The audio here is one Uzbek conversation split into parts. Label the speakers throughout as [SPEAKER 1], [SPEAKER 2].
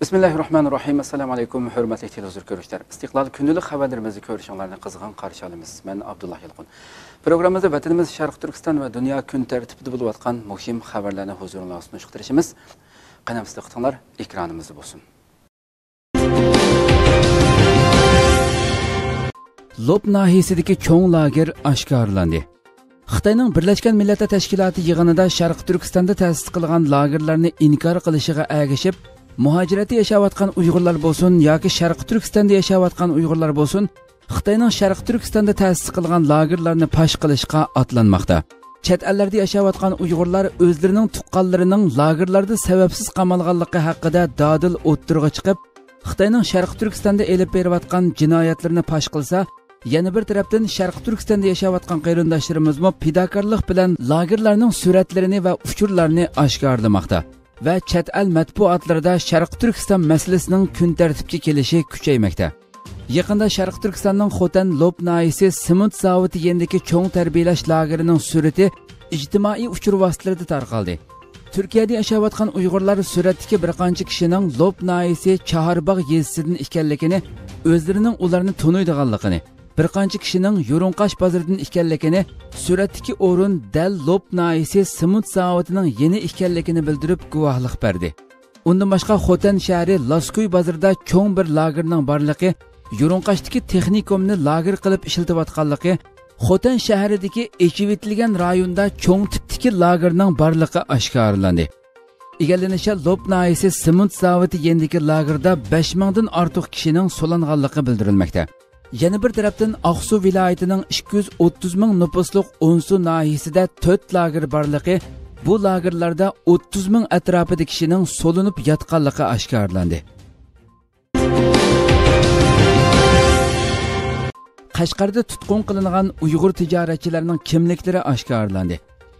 [SPEAKER 1] Bismillahirrahmanirrahim. Assalamu alaykum, hurmatli televizor ko'ruvchilar. Istiqlol kundalik xabarlarimizni ko'rishinglarni qizg'in qarshi olamiz. Men Abdullah Yilqin. Programmamizda vatanimiz Sharq Turkiston va dunyo kun tartibida bo'lib o'tgan muhim xabarlarni huzuringizga sunishtirishimiz. Qanamizda qitinglar, ekranimizda bo'lsin. Lob nahiyesidagi cho'ng lager oshkorlandi. Xitoyning Birlashgan Millatlar Tashkiloti yig'inida Sharq Turkistonda ta'sis qilingan lagerlarni inkor qilishiga ergashib, muhojirati yashayotgan Uyg'urlar bo'lsin yoki Sharq Turkistonda yashayotgan Uyg'urlar bo'lsin, Xitoyning Sharq Turkistonda ta'sis qilgan lagerlarni pash qilishga otlanmoqda. Chet ellarda yashayotgan Uyg'urlar o'zlarining tuqqanlarining lagerlarda sababsiz qamalganligi haqida dadil o'ttirg'a chiqib, Xitoyning Sharq Turkistonda elib berayotgan jinoyatlarni pash qilsa, yana bir tarafdan Sharq Turkistonda yashayotgan qarindoshlarimiz fidokorlik bilan lagerlarning suratlarini va uchurlarini oshkorlamoqda. Ve chet el matbuotlarida Sharq Turkiston masalasining kun tartibga kelishi kuchaymoqda. Yaqinda Sharq Turkistonning Xotan Lob nahiyasi Simont zavodi yendagi cho'ng tarbiyalash lagerining surati ijtimoiy uchur vositalarida tarqaldi. Turkiyada yashayotgan Uyg'urlar suratdagi bir qancha kishining Lob nahiyasi Chaharbog' yezisidan ekanligini, o'zlarining ularni taniydiganligini, bir qancha kishining Yo'rinqash bozoridan ekanligini, suratdagi o'rin dal Lob nahiyasi Simont zavodining yeni ekanligini bildirib guvohlik berdi. Undan boshqa Xotan shahri Laskuy bozorida cho'ng bir lagerning borligi, Yo'rinqashdagi texnikumni lager qilib ishlatayotganligi, Xotan shahridagi echivitilgan rayonda cho'ng tipdagi lagerning borligi oshkorlandi. Egallanishicha Lob nahiyasi Simont zavodi yendagi lagerda 5000 dan ortiq kishining so'langanligi bildirilmoqda. Yana bir tarafdan Aqsu viloyatining 230 ming nüfuslik Onsu nahiyasida 4 lager borligi, bu lagerlarda 30 ming atrofida kishining so'linib yotganligi oshkorlandi. Qashqarda tutqun qilingan Uyg'ur tijoratchilarining kimliklari oshkorlandi.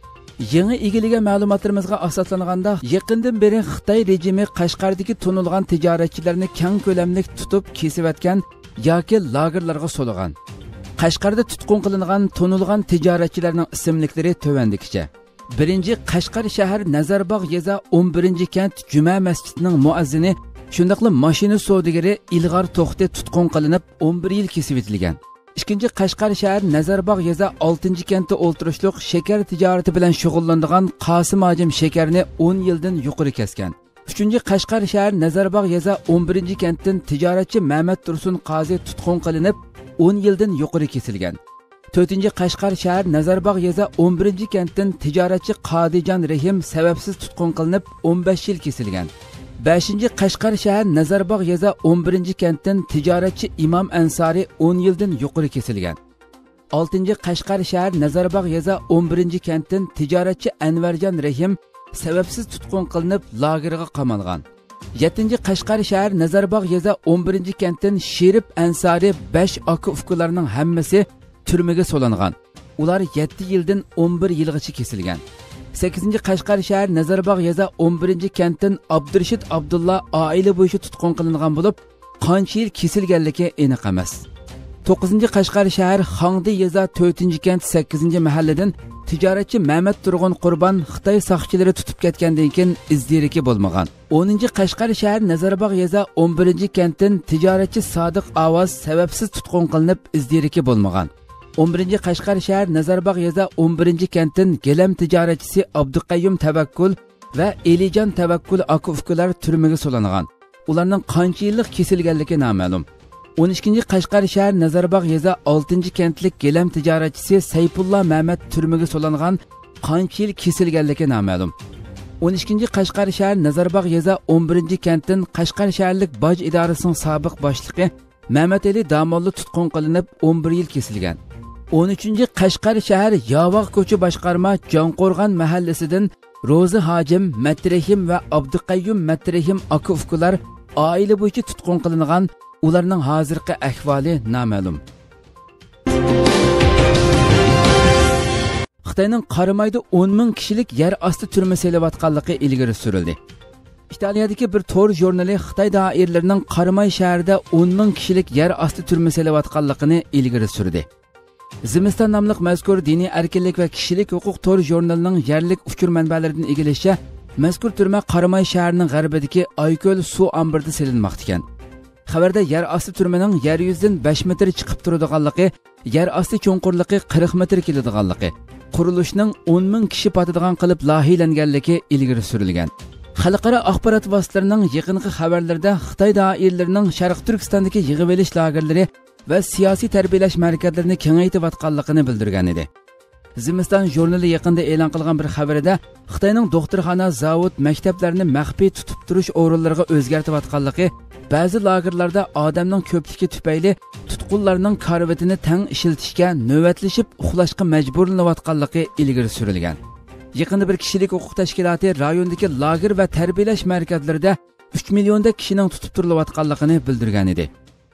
[SPEAKER 1] Yangi egilgan ma'lumotlarimizga asoslanganda, yaqindan beri Xitoy rejimi Qashqardagi tunilgan tijoratchilarni keng ko'lamli tutib kesayotgan yoki lagerlarga so'lagan. Qashqarda tutqun qilingan tunilgan tijoratchilarning ismliklari tovandikicha. Birinchi Qashqar shahar Nazarbog' yeza 11-kent Juma masjidining muazzini, shundaqla mashina savdogari Ilg'or To'xti tutqun qilinib 11 yil kesib etilgan. İkinci Qashqar shahar Nazarbog' yeza 6-kentda o'ltirishliq shakar tijorati bilan shug'ullanadigan Qosim Hojim shakarni 10 yildan yuqori kesgan. Üçüncü Qashqar shahar Nazarbog' yeza 11-kentdan tijoratchi Mehmet Tursun Qozi tutqun qilinib 10 yildan yuqori kesilgan. 4-chi Qashqar shahar Nazarbog' yeza 11-kentdan tijoratchi Qodijon Rahim sababsiz tutqun qilinib 15 yil kesilgan. 5-chi Qashqar shahar Nazarbog' yeza 11-kentdan tijoratchi Imom Ansari 10 yildan yuqori kesilgan. 6-chi Qashqar shahar Nazarbog' yeza 11-kentdan tijoratchi Anvarjon Rahim sababsiz tutqun qilinib lagerga qamalgan. 7-chi Qashqar shahar Nazarbog' yeza 11-kentdan Sherif Ansari 5 aka-ukalarning hammasi turmaga so'langan. Ular 7 yildan 11 yilgacha kesilgan. 8-chi Qashqar shahar Nazarbog' yeza 11-kentdan Abdurashid Abdulla oila bo'yicha tutqun qilingan bo'lib, qancha yil kesilganligi aniq emas. 9-chi Qashqar shahar Xangdi yeza 4-kent 8-mahalladan tijoratchi Mehmet Turg'un Qurban Xitoy soqchilari tutib ketgandan keyin izdiriki bo'lmagan. 10-chi Qashqar shahar Nazarbog' yeza 11-kentdan tijoratchi Sodiq Ovoz sababsiz tutqun qilinib izdiriki bo'lmagan. 11-chi Qashqar shahar Nazarbog' yeza 11-kentdan Gelam tijoratchisi Abduqayyum Tavakkul va Elijon Tavakkul aka-ukalar turmaga so'langan. Ularning qancha yillik kesilganligi noma'lum. 12-chi Qashqar shahar Nazarbog' yeza 6-kentlik Gelam tijoratchisi Sayfullah Mehmet turmaga so'langan, qancha yil kesilganligi noma'lum. 12-chi Qashqar shahar Nazarbog' yeza 11-kentdan Qashqar shaharlik boj idorasining sobiq boshlig'i Mehmet Ali Damolli tutqun qilinib 11 yil kesilgan. 13-chi Qashqar shahar Yovog' ko'cha boshqarma Jonqo'rg'on mahallasidan Ro'zi Hojim Matrahim va Abduqayyum Matrahim aka-ukalar oila bo'yicha tutqun qilingan. Ularning hozirgi ahvoli noma'lum. Xitoyning Qaramayda 10 ming kishilik yer osti turmasi elayotganligi ilgari surildi. İtaliyadagi bir to'r jurnali Xitoy doiralarining Qaramay shahrida 10 ming kishilik yer osti turmasi elayotganligini ilgari surdi. Zimiston nomli mazkur diniy erkinlik va kishilik huquq to'r jurnalining yerlik uchur manbalaridan egilishicha, Mazkur turma Qaramay shahrining g'arbidagi Ayko'l suv omborida selinmoqda ekan. Xabarda yer osti turmaning yer yuzidan 5 metr chiqib turadiganligi, yer osti cho'nqurligi 40 metr keladiganligi, qurilishning 10 ming kishi patadigan qilib loyihalanganligi ilgari surilgan. Xalqaro axborot vositalarining yaqinqi xabarlarida Xitoy doiralarining Sharq Turkistondagi yig'ib olish lagerlari va siyosiy tarbiyalash markazlarini kengaytirayotganligini bildirgan edi. Zimiston jurnali yaqinda e'lon qilgan bir xabarida Xitoyning doktorxona, zavod, maktablarini maxfiy tutib turish o'rinlariga o'zgartirayotganligi, ba'zi lagerlarda odamning ko'pligi tufayli tutqunlarning karvatini tang ishiltishga, navbatlashib uxlashga majburlanayotganligi ilgari surilgan. Yaqinda bir kishilik huquq tashkiloti rayondagi lager va tarbiyalash markazlarida 3 millionda kishining tutib turilayotganligini bildirgan edi.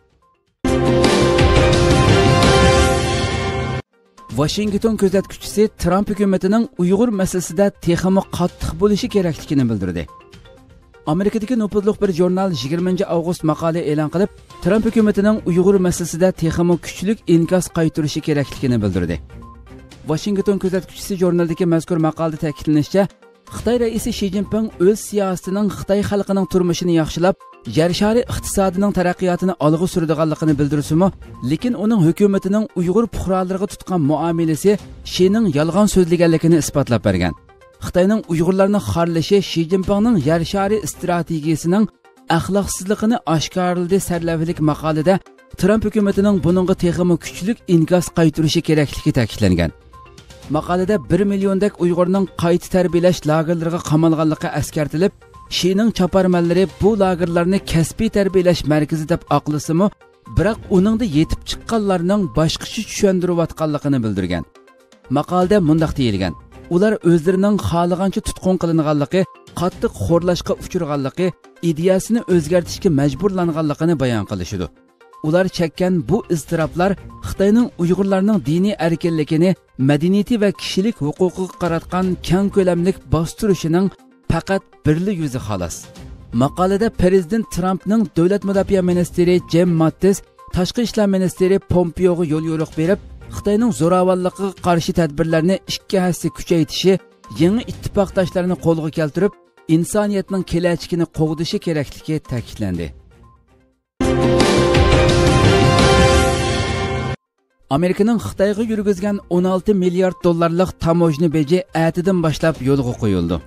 [SPEAKER 1] Washington kuzatuvchisi Trump hukumatining Uyg'ur masalasida texmi qattiq bo'lishi kerakligini bildirdi. Amerikadagi nufuzli bir jurnal 20-avgust maqola e'lon qilib, Trump hukumatining Uyg'ur masalasida texmi kuchli inkos qaytarishi kerakligini bildirdi. Washington kuzatuvchisi jurnaldagi mazkur maqolada ta'kidlanishicha, Xitoy raisi Xi Jinping o'z siyosatining Xitoy xalqining turmushini yaxshilab, yer shari iqtisodining taraqqiyotini olg'a suradiganligini bildirsimi, lekin uning hukumatining Uyg'ur fuqarolariga tutgan muomalasi Xining yolg'on so'zlaganligini isbotlab bergan. Xitoyning Uyg'urlarni xorlashi Xi Jinpingning yer shari strategiyasining axloqsizligini oshkorladi sarlavhalik maqolada Trump hukumatining buningga texmi kuchli inkos qaytarishi kerakligi ta'kidlangan. Maqolada 1 milliondak Uyg'urning qayta tarbiyalash lagerlariga qamalganligi eskartilib, Xining chaparmanlari bu lagerlarni kasbiy tarbiyalash markazi deb aqlasimi, biroq uningda yetib chiqqanlarning boshqacha tushuntirayotganligini bildirgan. Maqolada mundaq deyilgan: ular o'zlarining xohlagancha tutqun qilinganligi, qattiq xo'rlashga uchraganligi, ideyasini o'zgartirishga majburlanganligini bayon qilishdi. Ular chekkan bu iztiroblar Xitoyning Uyg'urlarning diniy erkinligini, madaniyati va kishilik huquqiga qaratgan keng ko'lamlik bostirishining faqat birli yuzi xolos. Maqolada Prezident Trumpning davlat mudofaa ministri Jim Mattis, tashqi ishlar ministri Pompeo'ga yo'l yo'riq berib, Xitoyning zo'ravonligiga qarshi tadbirlarni 2 hassa kuchaytirishi, yangi ittifoqdoshlarni qo'lga keltirib, insoniyatning kelajagini qo'g'dishi kerakligi ta'kidlandi. Amerikaning Xitoyga yurgizgan 16 milliard dollarlik tamojni beji atidan boshlab yo'lga qo'yildi.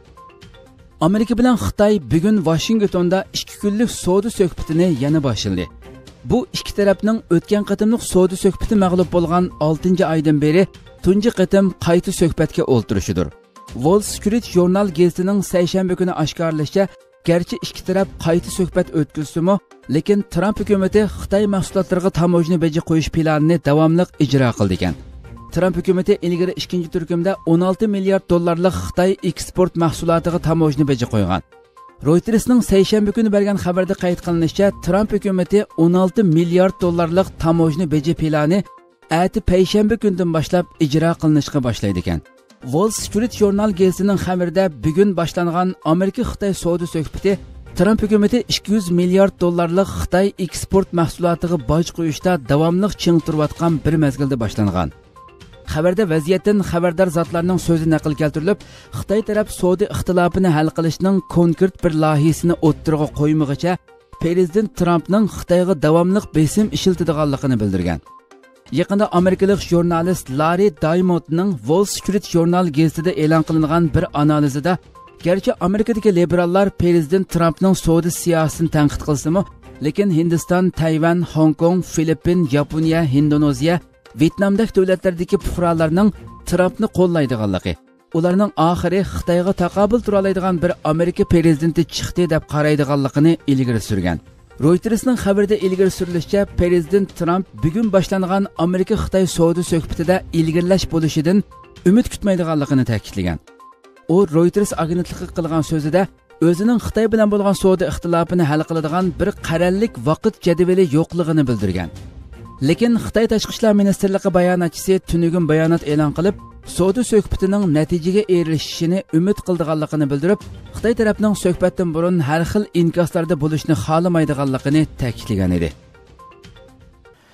[SPEAKER 1] Amerika bilan Xitoy bugun Washingtonda 2 kunlik savdo suhbatini yana boshladi. Bu ikki tarafning o'tgan qatimliq savdo suhbati mag'lub bo'lgan 6-oydan beri tunji qatim qayta suhbatga o'ltirishidir. Wall Street Journal gazetining seshanba kuni oshkorlashicha, garchi ikki taraf qayta suhbat o'tkazsa-mu, lekin Trump hukumati Xitoy mahsulotlariga tamojni beji qo'yish planini davomli ijro qildi ekan. Trump hukumati ilgari ikkinchi turkumda 16 milliard dollarlik Xitoy eksport mahsulotiga tamojni beji qo'ygan. Reuters'ning seshanba kuni bergan xabarda qayd qilinishicha, Trump hukumati 16 milliard dollarlik tamojni beji plani ati payshanba kundan boshlab ijro qilinishga boshlaydi ekan. Wall Street Journal gazetining xabarida bugun boshlangan Amerika-Xitoy savdo suhbati Trump hukumati 200 milliard dollarlik Xitoy eksport mahsulotiga boj qo'yishda davomli ching turayotgan bir mezgilda boshlangan. Xabarda vaziyatdan xabardor zotlarning so'zi naql keltirilib, Xitoy taraf savdo ixtilofini hal qilishning konkret bir loyihasini o'ttirg'a qo'ymag'icha Prezident Trumpning Xitoyga davomli besim ishiltadiganligini bildirgan. Yaqinda amerikalik jurnalist Larry Diamondning Wall Street Journal gazetida e'lon qilingan bir analizida, garchi Amerikadagi liberallar Prezident Trumpning savdo siyosatini tanqid qilsa-mu, lekin Hindiston, Tayvan, Hong Kong, Filippin, Yaponiya, Indoneziya, Vyetnamdagi davlatlardagi fuqarolarning Trumpni qo'llaydiganligi, ularning oxiri Xitoyga taqobil tura oladigan bir Amerika prezidenti chiqdi deb qaraydiganligini ilgari surgan. Reuters'ning xabarida ilgari surilishicha, Prezident Trump bugun boshlangan Amerika-Xitoy savdo suhbatida ilgirlash bo'lishidan umid kutmaydiganligini ta'kidlagan. U Reuters agentligiga qilgan so'zida o'zining Xitoy bilan bo'lgan savdo ixtilofini hal qiladigan bir qarorlik vaqt jadvali yo'qligini bildirgan. Lekin Xitoy tashqi ishlar ministrligi bayonotchisi tunugun bayonot e'lon qilib, savdo suhbatining natijaga erishishini umid qildiganligini bildirib, Xitoy tarafining suhbatdan burun har xil inkoslarda bo'lishni xohlamaydiganligini ta'kidlagan edi.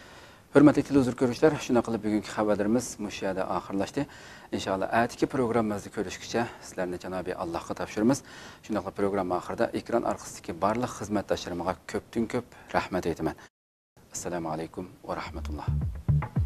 [SPEAKER 1] Hürmetli televizyon görüşler, şuna qilib bugungi xabarlarimiz mush yerda oxirlashdi. Inshaalloh atigi programmamizda ko'rishguncha sizlarni janobi Allohga topshiramiz. Shunday programma oxirida ekran orqasidagi barliq xizmatdoshlarimga ko'pdan ko'p rahmat aytaman. Assalomu alaykum va rahmatulloh.